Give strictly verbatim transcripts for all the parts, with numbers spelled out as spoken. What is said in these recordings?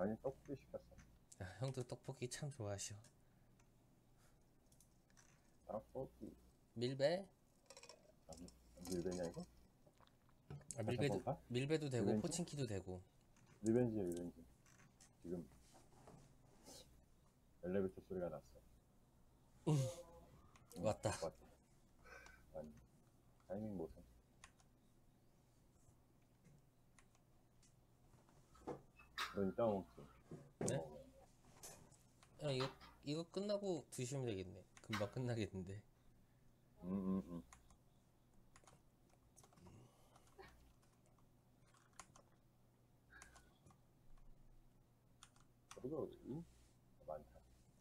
아니 떡볶이 시켰어. 아, 형도 떡볶이 참 좋아하셔. 떡볶이. 밀배? 아, 밀베냐 이거? 아, 다시 한번 밀배도 가? 밀배도 되고 리벤지? 포친키도 되고. 리벤지야 리벤지. 지금 엘리베이터 소리가 났어. 응, 왔다. 왔다. 아니 타이밍 못해. 너 이따 먹지. 네? 어, 야, 이거 이거 끝나고 드시면 되겠네. 금방 끝나겠는데. 응응응. 음, 그래도 응? 많다.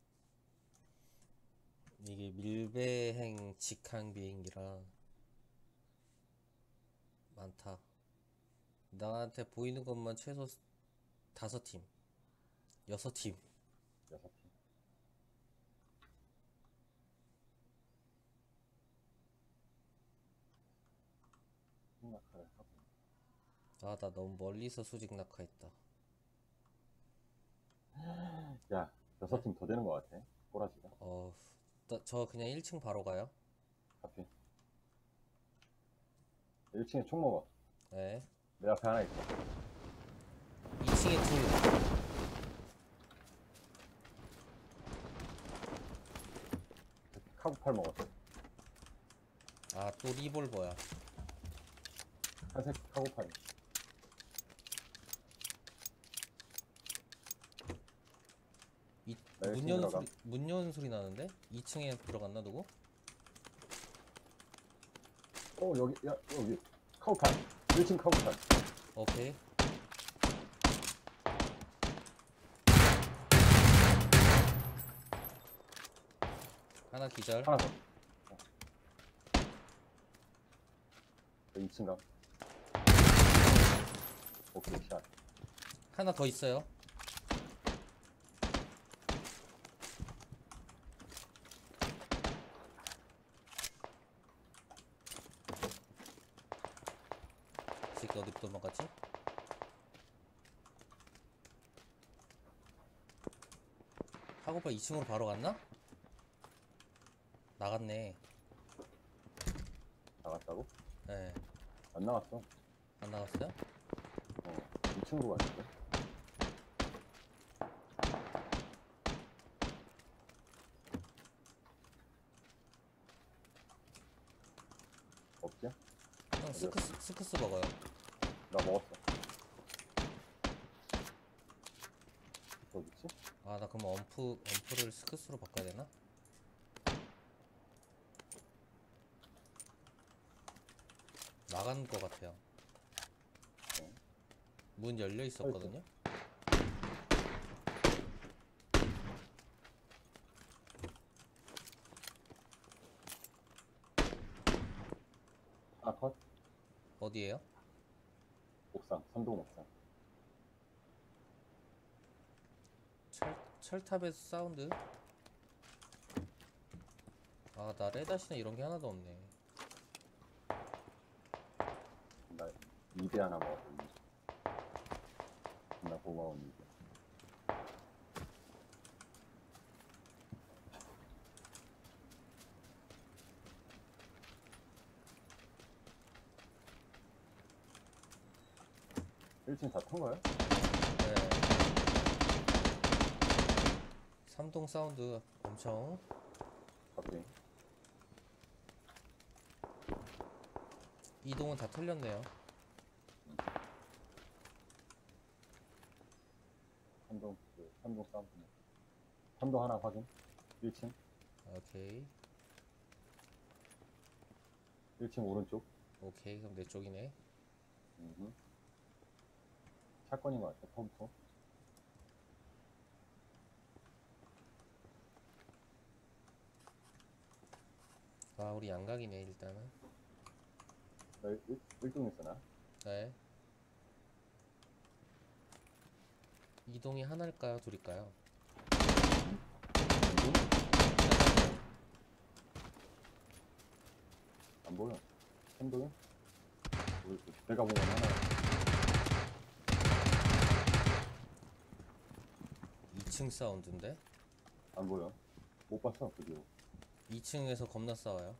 이게 밀배행 직항 비행기라 많다. 나한테 보이는 것만 최소 다섯 팀, 여섯 팀. 여섯 팀. 생각을 하고. 아, 나 너무 멀리서 수직 낙하했다. 야 여섯 팀 더 되는 것 같아. 꼬라지가. 어, 나, 저 그냥 일 층 바로 가요. 앞에. 일 층에 총 먹어. 네. 내 앞에 하나 있어. 이 층에 둘. 카구팔 먹었어. 아, 또 리볼버야. 한색 카구팔. 이, 나 일 층 문 여는 들어가. 소리, 문 여는 소리 나는데? 이 층에 들어갔나 누구? 어 여기 야 여기 카구팔. 일 층 카구팔. 오케이. 하나 기절. 하나 더. 어. 이 층 가. 오케이 샷. 하나 더 있어요. 이 새끼 어디 도망갔지? 하고파 이 층으로 바로 갔나? 나갔네. 나갔다고? 네. 안 나갔어. 안 나갔어요? 어. 이 층으로 갔는데. 없지? 형 스크스, 스크스 먹어요. 나 먹었어. 어디 있지? 아, 나 그럼 엄프, 엄프를 스크스로 바꿔야 되나? 나간 거 같아요. 네. 문 열려 있었거든요? 아 컷. 어디에요? 옥상. 삼동 옥상. 철, 철탑에서 사운드? 아, 나 레다시나 이런 게 하나도 없네. 나 이대 하나 먹었어. 나 고마운 이대. 일 층 다 탄 거야? 네. 삼동 사운드 엄청. 갑자기. 이동은 다 털렸네요. 삼동 그 삼동 싸움. 삼동 하나 확인. 일 층. 오케이. 일 층 오른쪽. 오케이. 그럼 내 쪽이네. 음. 사건인 것 같아. 펌프. 아, 우리 양각이네, 일단은. 나 일, 일동 있어 나. 네. 이동이 하나일까요? 둘일까요? 안 보여. 삼동이? 우리 그 내가 보면 하나. 층 사운드인데? 안 보여. 못 봤어, 그 뒤로. 이 층에서 겁나 싸워요.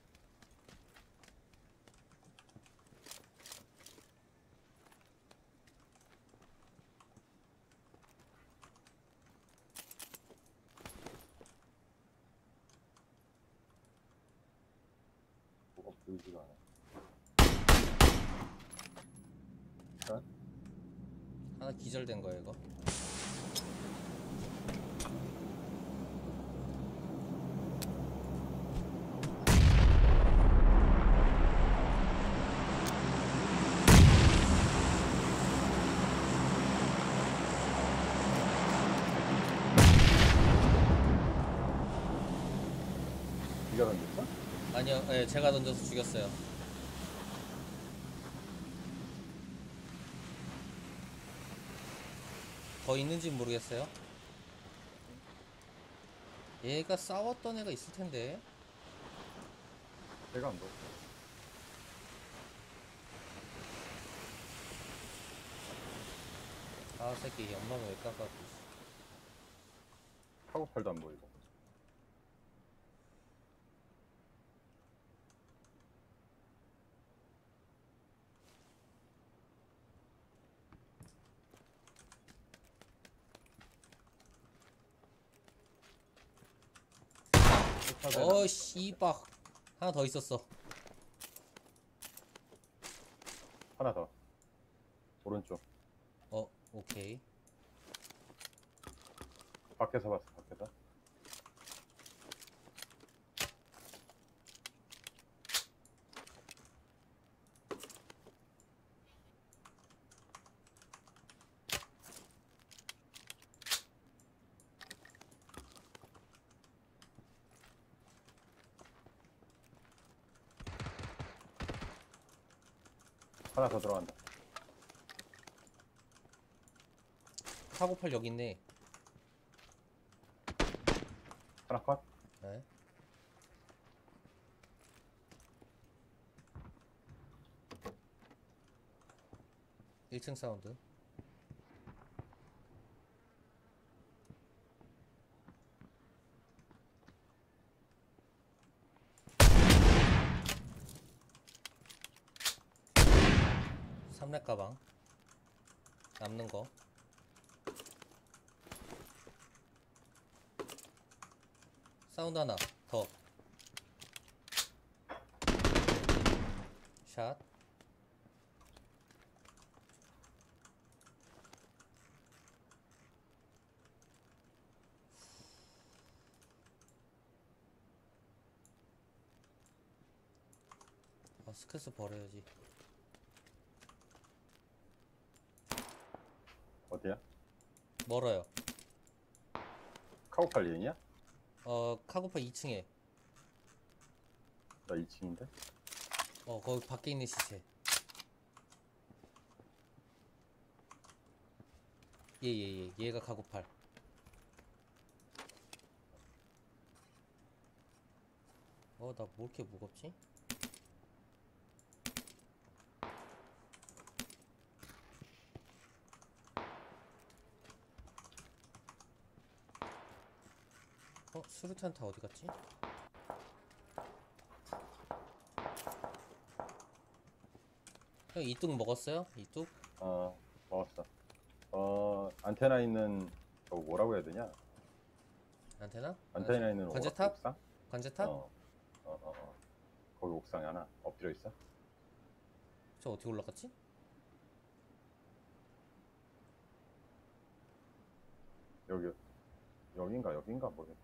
뭐가 보이지가 않아. 자, 하나 기절된 거야 이거. 네가 던졌어? 아니요, 예, 제가 던져서 죽였어요. 더 있는지 모르겠어요. 얘가 싸웠던 애가 있을 텐데. 내가 안 봐. 아, 새끼 연막을 왜 깎아줘. 카고팔도 안 보이고. 어, 씨박. 하나 더 있었어. 하나 더. 오른쪽. 어, 오케이. 밖에서 봤어, 밖에서. 하나 더 들어간다. 카고팔 여기 있네. 하나 컷. 네. 일 층 사운드. 삼렙 가방. 남는 거. 사운드 하나 더. 샷. 아, 스크스 버려야지. 어디야? 멀어요. 카고팔 리인이야? 어, 카고파 이 층에. 나 이 층인데? 어, 거기 밖에 있는 시체. 예, 예, 예. 얘가 카고팔. 어, 나 뭐 이렇게 무겁지? 어, 수류탄 다 어디 갔지? 형, 이뚝 먹었어요? 이뚝? 어, 먹었어. 어, 안테나 있는, 저거 뭐라고 해야 되냐? 안테나? 안테나 있는 관제탑? 옥상? 관제탑? 어, 어, 어, 어. 거기 옥상에 하나 엎드려 있어. 저 어떻게 올라갔지? 여기, 여긴가, 여긴가 모르겠다.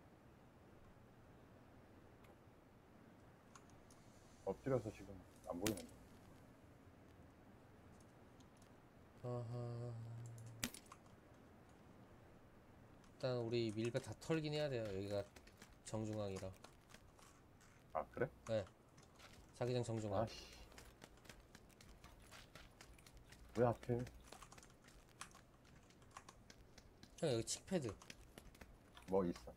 엎드려서 지금 안 보이는데. 아하... 일단 우리 밀배 다 털긴 해야 돼요. 여기가 정중앙이라. 아, 그래? 네. 자기장 정중앙. 아씨. 왜 하필? 형, 여기 칙패드. 뭐 있어.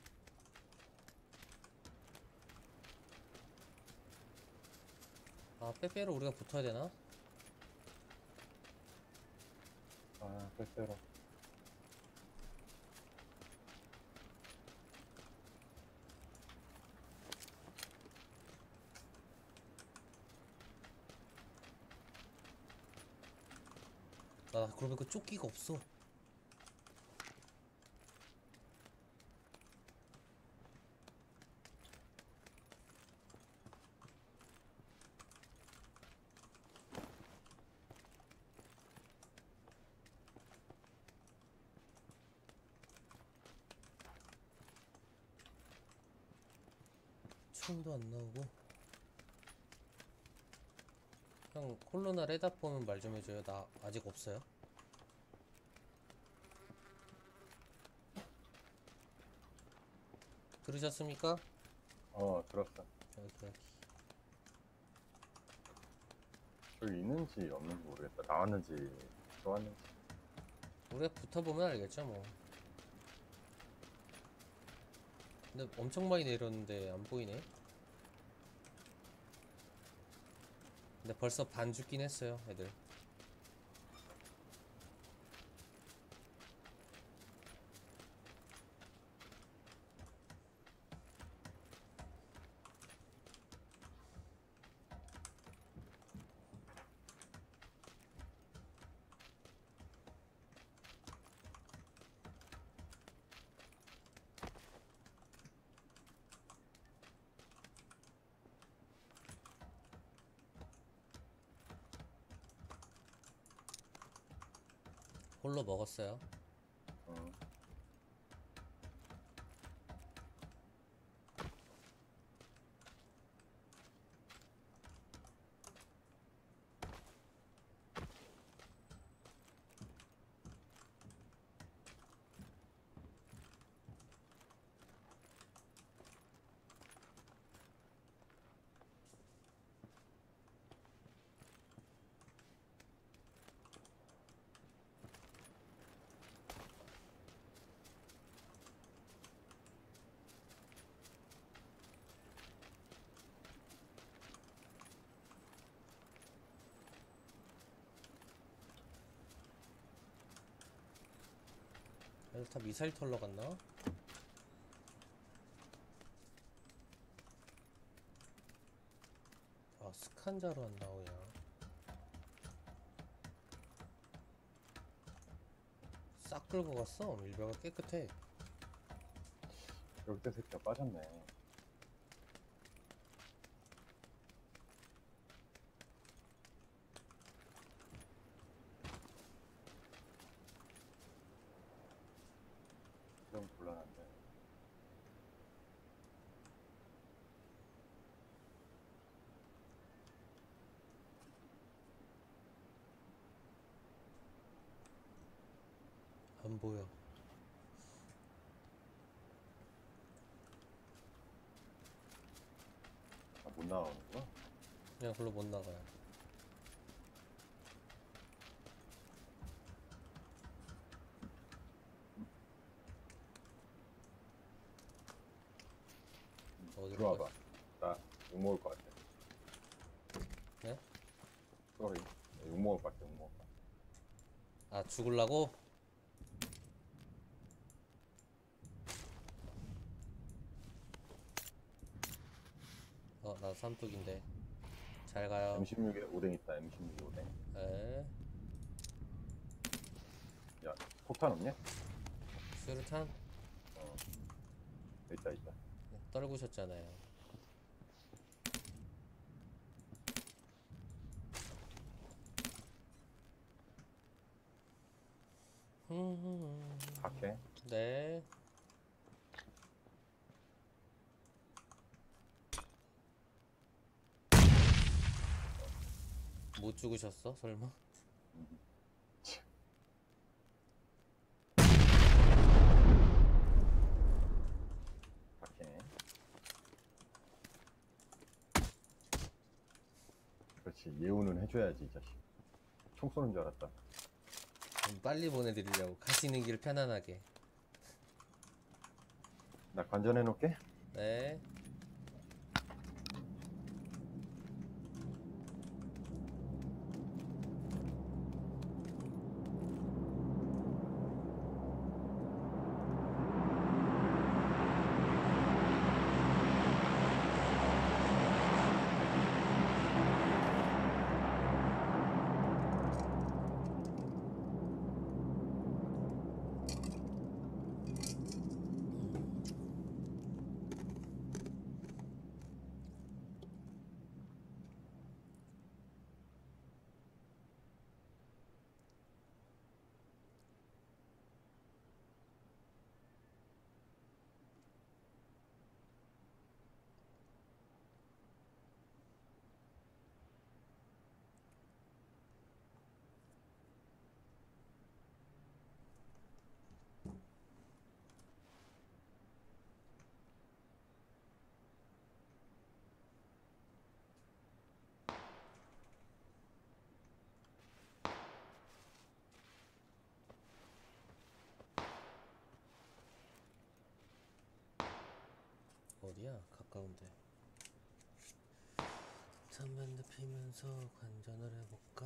아, 빼빼로 우리가 붙어야 되나? 아, 빼빼로. 나 그러면 그 조끼가 없어. 총도 안 나오고. 형 콜로나 레다 보면 말 좀 해줘요. 나 아직 없어요. 들으셨습니까? 어, 들었어. 여기 여기. 저기 있는지 없는지 모르겠다. 나왔는지 들어왔는지. 우리가 붙어보면 알겠죠 뭐. 근데 엄청 많이 내렸는데 안 보이네. 근데 벌써 반 죽긴 했어요 애들. 홀로 먹었어요. 어. 애들 다 미사일 털러 갔나? 아 스칸자로 안 나오냐. 싹 끌고 갔어. 밀배가 깨끗해. 여기 새끼가 빠졌네. 좀 곤란한데. 안 보여. 아, 못 나가는구나. 그냥 글로 못 나가요. 어디로 들어와봐. 갔어? 나 욕 먹을 것 같아. 네? 쏘리. 욕 먹을 것 같아, 욕 먹을 것 같아. 아 죽을라고? 어 나 삼뚝인데. 잘 가요. 엠 십육에 오뎅 있다, 엠 십육에 오뎅. 에 야, 폭탄 없냐? 수류탄? 어. 있다, 있다. 떨구셨잖아요. 박해. 네. 못 죽으셨어? 설마? 박해. 그렇지, 예우는 해줘야지, 이 자식. 총 쏘는 줄 알았다. 좀 빨리 보내드리려고. 가시는 길 편안하게. 나 관전해 놓을게. 네. 어디야? 가까운데. 담배도 피면서 관전을 해볼까?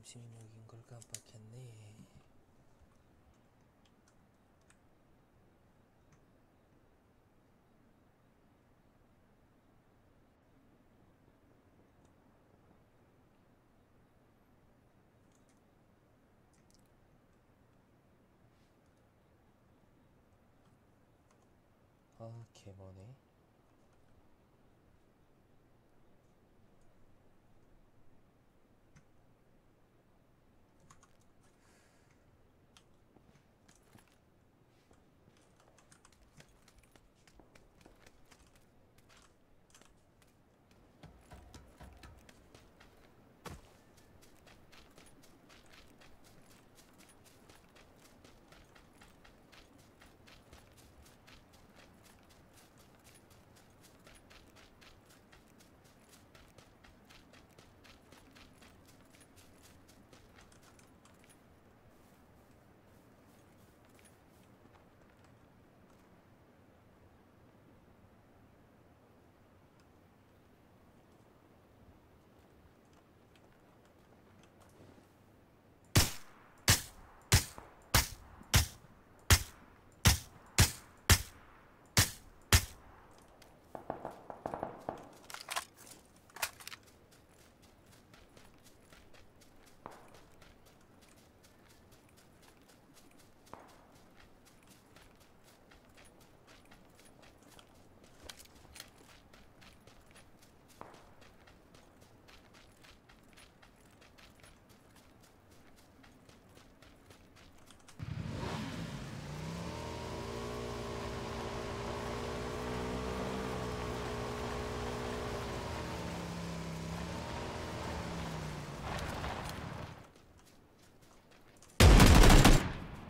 지금 여긴 걸 깜빡했네. 아, 개머네.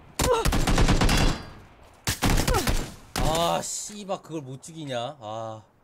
아, 씨발, 그걸 못 죽이냐? 아.